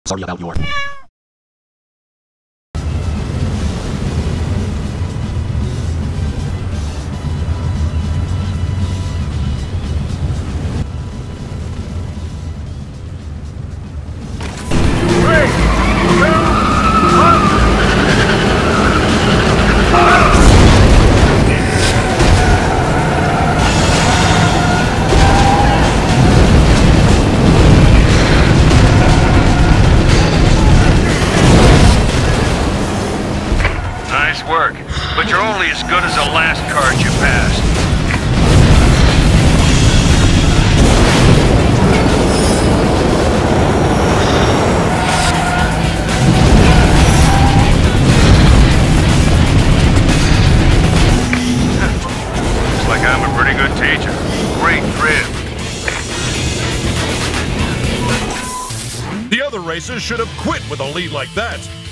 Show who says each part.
Speaker 1: Sorry about your...
Speaker 2: Work, but you're only as good as the last card you passed. Looks like I'm a pretty good teacher. Great crib.
Speaker 3: The other racers should have quit with a lead like that.